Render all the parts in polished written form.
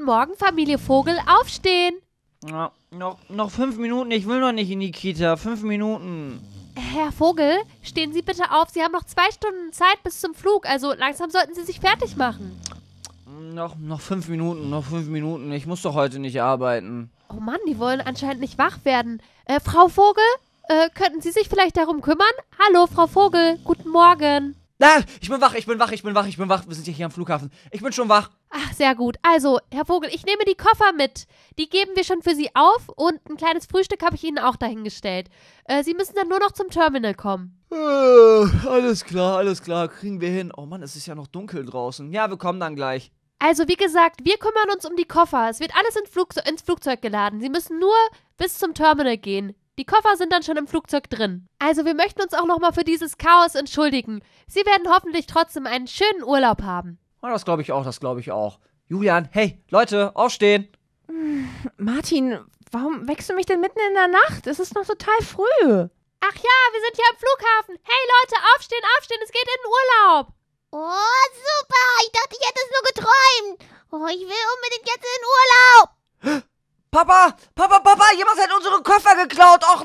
Morgen, Familie Vogel, aufstehen. Na, noch 5 Minuten, ich will noch nicht in die Kita. 5 Minuten. Herr Vogel, stehen Sie bitte auf. Sie haben noch 2 Stunden Zeit bis zum Flug, also langsam sollten Sie sich fertig machen. Noch 5 Minuten. Ich muss doch heute nicht arbeiten. Oh Mann, die wollen anscheinend nicht wach werden. Frau Vogel, könnten Sie sich vielleicht darum kümmern? Hallo, Frau Vogel, guten Morgen. Ah, ich bin wach. Wir sind ja hier am Flughafen. Ich bin schon wach. Ach, sehr gut. Also, Herr Vogel, ich nehme die Koffer mit. Die geben wir schon für Sie auf und ein kleines Frühstück habe ich Ihnen auch dahingestellt. Sie müssen dann nur noch zum Terminal kommen. Alles klar, kriegen wir hin. Oh Mann, es ist ja noch dunkel draußen. Ja, wir kommen dann gleich. Also, wie gesagt, wir kümmern uns um die Koffer. Es wird alles ins Flugzeug geladen. Sie müssen nur bis zum Terminal gehen. Die Koffer sind dann schon im Flugzeug drin. Also, wir möchten uns auch nochmal für dieses Chaos entschuldigen. Sie werden hoffentlich trotzdem einen schönen Urlaub haben. Oh, das glaube ich auch. Julian, hey, Leute, aufstehen. Martin, warum wächst du mich denn mitten in der Nacht? Es ist noch total früh. Ach ja, wir sind hier am Flughafen. Hey Leute, aufstehen, es geht in den Urlaub. Oh, super, ich dachte, ich hätte es nur geträumt. Oh, ich will unbedingt jetzt in den Urlaub. Papa, jemand hat unsere Koffer geklaut. Och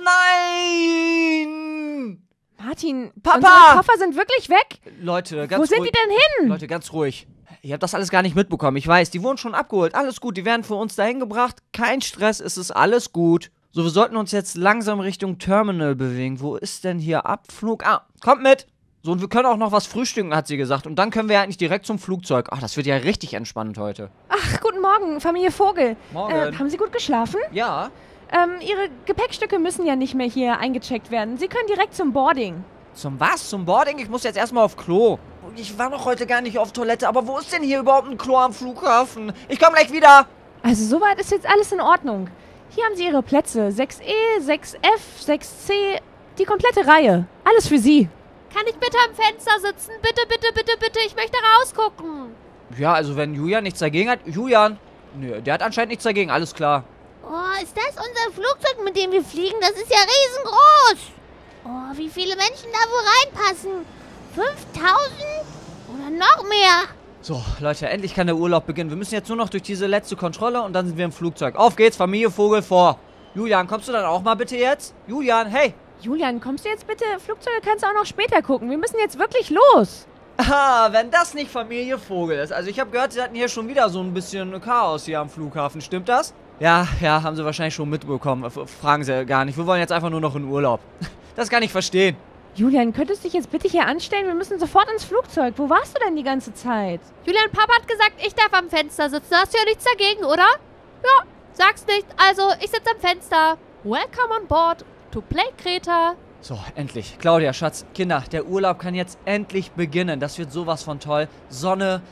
nein. Martin, Papa! unsere Koffer sind wirklich weg? Leute, ganz Wo sind ruhig. die denn hin? Leute, ganz ruhig. Ihr habt das alles gar nicht mitbekommen. Ich weiß, die wurden schon abgeholt. Alles gut, die werden für uns dahin gebracht. Kein Stress, es ist alles gut. So, wir sollten uns jetzt langsam Richtung Terminal bewegen. Wo ist denn hier Abflug? Ah, kommt mit. So, und wir können auch noch was frühstücken, hat sie gesagt. Und dann können wir ja eigentlich direkt zum Flugzeug. Ach, das wird ja richtig entspannend heute. Ach, guten Morgen, Familie Vogel. Morgen. Haben Sie gut geschlafen? Ja. Ihre Gepäckstücke müssen ja nicht mehr hier eingecheckt werden. Sie können direkt zum Boarding. Zum was? Zum Boarding? Ich muss jetzt erstmal auf Klo. Ich war noch heute gar nicht auf Toilette. Aber wo ist denn hier überhaupt ein Klo am Flughafen? Ich komme gleich wieder. Also soweit ist jetzt alles in Ordnung. Hier haben Sie Ihre Plätze. 6E, 6F, 6C, die komplette Reihe. Alles für Sie. Kann ich bitte am Fenster sitzen? Bitte, ich möchte rausgucken. Ja, also wenn Julian nichts dagegen hat. Julian? Nö, der hat anscheinend nichts dagegen. Alles klar. Oh, ist das unser Flugzeug, mit dem wir fliegen? Das ist ja riesengroß. Oh, wie viele Menschen da wohl reinpassen? 5000? Oder noch mehr? So, Leute, endlich kann der Urlaub beginnen. Wir müssen jetzt nur noch durch diese letzte Kontrolle und dann sind wir im Flugzeug. Auf geht's, Familie Vogel vor. Julian, kommst du dann auch mal bitte jetzt? Julian, hey. Julian, kommst du jetzt bitte? Flugzeuge kannst du auch noch später gucken. Wir müssen jetzt wirklich los. Ah, wenn das nicht Familie Vogel ist. Also ich habe gehört, sie hatten hier schon wieder so ein bisschen Chaos hier am Flughafen. Stimmt das? Ja, haben sie wahrscheinlich schon mitbekommen. Fragen sie gar nicht. Wir wollen jetzt einfach nur noch in Urlaub. Das kann ich verstehen. Julian, könntest du dich jetzt bitte hier anstellen? Wir müssen sofort ins Flugzeug. Wo warst du denn die ganze Zeit? Julian, Papa hat gesagt, ich darf am Fenster sitzen. Hast du ja nichts dagegen, oder? Ja, sag's nicht. Also, ich sitze am Fenster. Welcome on board to Play Kreta. So, endlich. Claudia, Schatz, Kinder, der Urlaub kann jetzt endlich beginnen. Das wird sowas von toll. Sonne,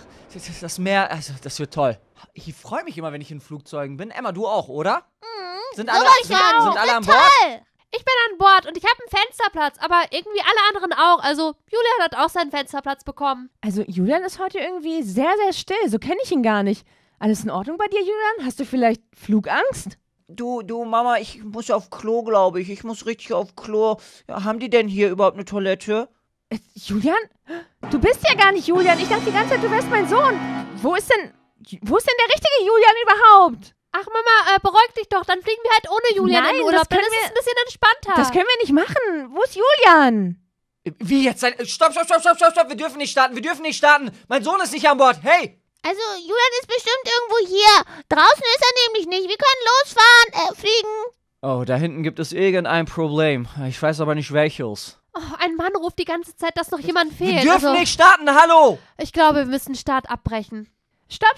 das Meer, also das wird toll. Ich freue mich immer, wenn ich in Flugzeugen bin. Emma, du auch, oder? Sind alle an Bord? Toll. Ich bin an Bord und ich habe einen Fensterplatz, aber irgendwie alle anderen auch. Also, Julian hat auch seinen Fensterplatz bekommen. Also, Julian ist heute irgendwie sehr, sehr still. So kenne ich ihn gar nicht. Alles in Ordnung bei dir, Julian? Hast du vielleicht Flugangst? Du, Mama, ich muss auf Klo, glaube ich. Ich muss richtig auf Klo. Ja, haben die denn hier überhaupt eine Toilette? Julian? Du bist ja gar nicht Julian. Ich dachte die ganze Zeit, du wärst mein Sohn. Wo ist denn der richtige Julian überhaupt? Ach Mama, beruhig dich doch. Dann fliegen wir halt ohne Julian in den Urlaub. Dann ist es ein bisschen entspannter. Das können wir nicht machen. Wo ist Julian? Wie jetzt? Stopp. Wir dürfen nicht starten. Mein Sohn ist nicht an Bord. Hey! Also, Julian ist bestimmt irgendwo hier. Draußen ist er nämlich nicht. Wir können losfahren, fliegen. Oh, da hinten gibt es irgendein Problem. Ich weiß aber nicht welches. Oh, ein Mann ruft die ganze Zeit, dass noch jemand fehlt. Wir dürfen nicht starten, hallo! Ich glaube, wir müssen Start abbrechen. Stopp.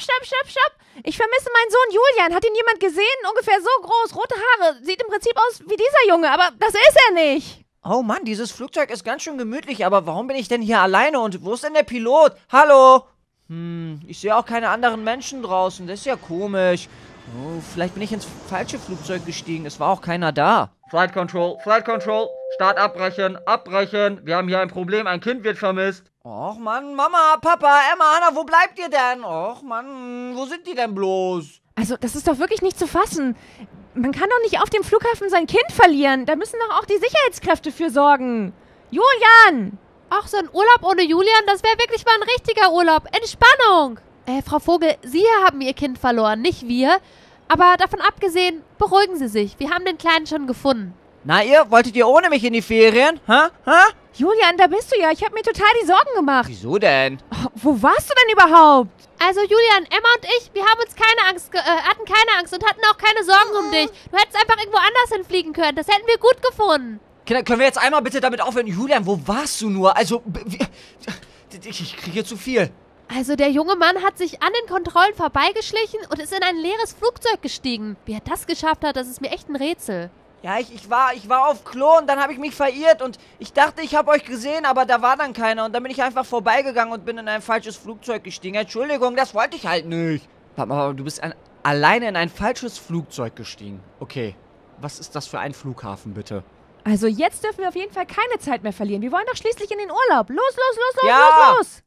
Ich vermisse meinen Sohn Julian. Hat ihn jemand gesehen? Ungefähr so groß, rote Haare. Sieht im Prinzip aus wie dieser Junge, aber das ist er nicht. Oh Mann, dieses Flugzeug ist ganz schön gemütlich, aber warum bin ich denn hier alleine und wo ist denn der Pilot? Hallo? Ich sehe auch keine anderen Menschen draußen. Das ist ja komisch. Oh, vielleicht bin ich ins falsche Flugzeug gestiegen. Es war auch keiner da. Flight Control. Start abbrechen. Wir haben hier ein Problem. Ein Kind wird vermisst. Och Mann, Mama, Papa, Emma, Anna, wo bleibt ihr denn? Och Mann, wo sind die denn bloß? Also, das ist doch wirklich nicht zu fassen. Man kann doch nicht auf dem Flughafen sein Kind verlieren. Da müssen doch auch die Sicherheitskräfte für sorgen. Julian! Ach, so ein Urlaub ohne Julian, das wäre wirklich mal ein richtiger Urlaub. Entspannung. Frau Vogel, Sie haben Ihr Kind verloren, nicht wir. Aber davon abgesehen, beruhigen Sie sich. Wir haben den Kleinen schon gefunden. Na, wolltet ihr ohne mich in die Ferien? Hä? Julian, da bist du ja. Ich habe mir total die Sorgen gemacht. Wieso denn? Oh, wo warst du denn überhaupt? Also Julian, Emma und ich, wir haben uns hatten keine Angst und hatten auch keine Sorgen um dich. Du hättest einfach irgendwo anders hinfliegen können. Das hätten wir gut gefunden. Kinder, können wir jetzt einmal bitte damit aufhören? Julian, wo warst du nur? Also, ich kriege zu viel. Also der junge Mann hat sich an den Kontrollen vorbeigeschlichen und ist in ein leeres Flugzeug gestiegen. Wie er das geschafft hat, das ist mir echt ein Rätsel. Ja, ich war auf Klo und dann habe ich mich verirrt und ich dachte, ich habe euch gesehen, aber da war dann keiner und dann bin ich einfach vorbeigegangen und bin in ein falsches Flugzeug gestiegen. Entschuldigung, das wollte ich halt nicht. Aber du bist alleine in ein falsches Flugzeug gestiegen. Okay, was ist das für ein Flughafen, bitte? Also jetzt dürfen wir auf jeden Fall keine Zeit mehr verlieren. Wir wollen doch schließlich in den Urlaub. Los, los, los, los, Ja. los, los!